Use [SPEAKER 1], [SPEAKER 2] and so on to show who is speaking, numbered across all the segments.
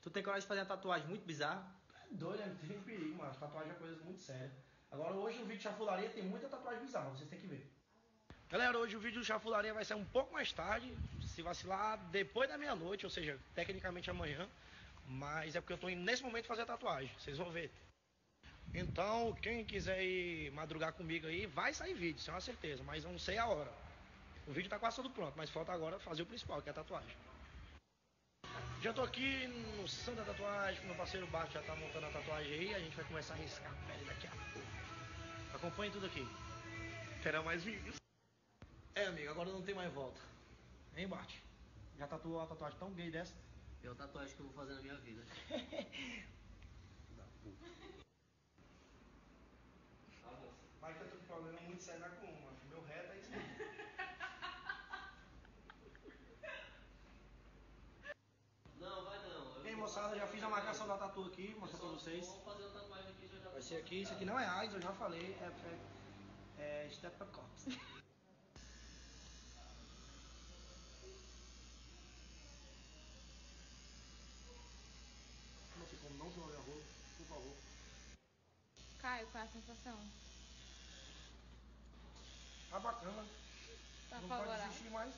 [SPEAKER 1] Tu tem coragem de fazer uma tatuagem muito bizarra?
[SPEAKER 2] É doido, né? Tem perigo, mano. Tatuagem é coisa muito séria. Agora hoje o vídeo de chafularia tem muita tatuagem bizarra, vocês têm que ver. Galera, hoje o vídeo de chafularia vai ser um pouco mais tarde, se vacilar depois da meia-noite, ou seja, tecnicamente amanhã. Mas é porque eu tô indo nesse momento fazer a tatuagem, vocês vão ver. Então, quem quiser ir madrugar comigo aí, vai sair vídeo, isso é uma certeza, mas eu não sei a hora. O vídeo tá quase tudo pronto, mas falta agora fazer o principal, que é a tatuagem. Já tô aqui no Santa Tatuagem, com meu parceiro Bart já tá montando a tatuagem aí, a gente vai começar a riscar a pele daqui a pouco. Acompanhe tudo aqui. Terá mais vídeos. É, amigo, agora não tem mais volta. Hein, Bart? Já tatuou uma tatuagem tão gay dessa?
[SPEAKER 1] É a tatuagem que eu vou fazer na minha vida.
[SPEAKER 2] Mas que eu tô com problema muito sério na coluna, meu reto é isso aí.
[SPEAKER 1] Não, vai não.
[SPEAKER 2] E aí, moçada, já fiz a marcação da tatu aqui, mostrar pra vocês.
[SPEAKER 1] Vamos fazer uma tatuagem aqui já.
[SPEAKER 2] Vai ser aqui, isso aqui não é AIDS, eu já falei, é Streptococcus. Não sei como não se olha a rua, por favor.
[SPEAKER 3] Caio, qual é a sensação?
[SPEAKER 2] Tá bacana.
[SPEAKER 3] Tá
[SPEAKER 2] Não
[SPEAKER 3] favorável?
[SPEAKER 2] pode desistir mais.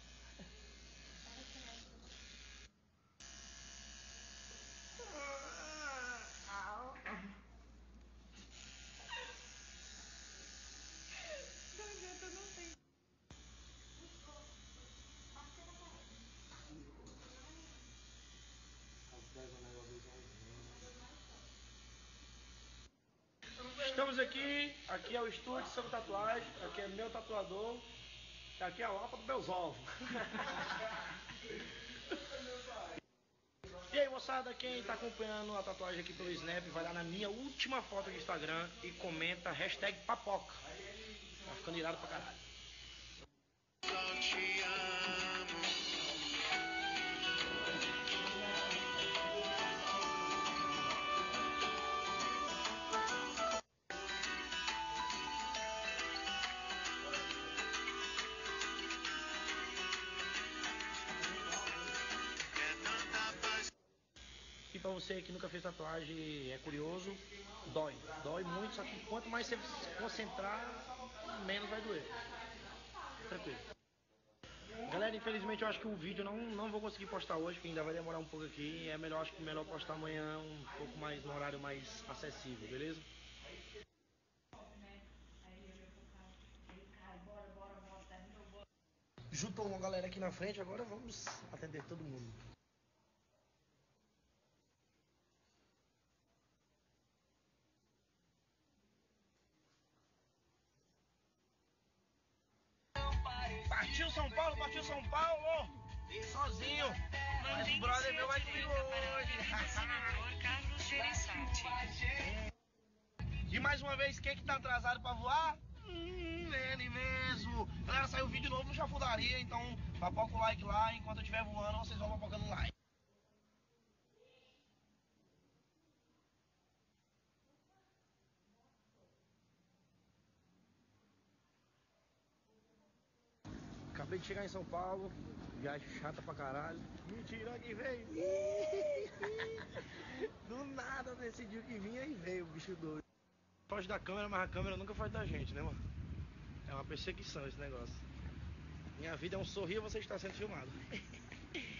[SPEAKER 2] Estamos aqui é o estúdio sobre tatuagem, aqui é meu tatuador, aqui é a lapa dos meus ovos. E aí, moçada, quem tá acompanhando a tatuagem aqui pelo Snap, vai lá na minha última foto do Instagram e comenta #papoca. Tá ficando irado pra caralho. E pra você que nunca fez tatuagem, é curioso, dói. Dói muito, só que quanto mais você se concentrar, menos vai doer. Tranquilo. Galera, infelizmente eu acho que o vídeo não vou conseguir postar hoje, porque ainda vai demorar um pouco aqui. É melhor, acho que melhor postar amanhã um pouco mais, no horário mais acessível, beleza? Juntou uma galera aqui na frente, agora vamos atender todo mundo. Partiu São Paulo, partiu São Paulo! Sozinho! Mas o brother meu vai comigo hoje! E mais uma vez, quem que tá atrasado pra voar? Ele mesmo! Galera, saiu vídeo novo no Chafularia, então papoca o like lá, enquanto eu estiver voando, vocês vão papocando o like. Acabei de chegar em São Paulo, viagem chata pra caralho. Mentira que veio! Do nada decidiu que vinha e veio o bicho doido. Foge da câmera, mas a câmera nunca foge da gente, né, mano? É uma perseguição esse negócio. Minha vida é um sorrir e você está sendo filmado.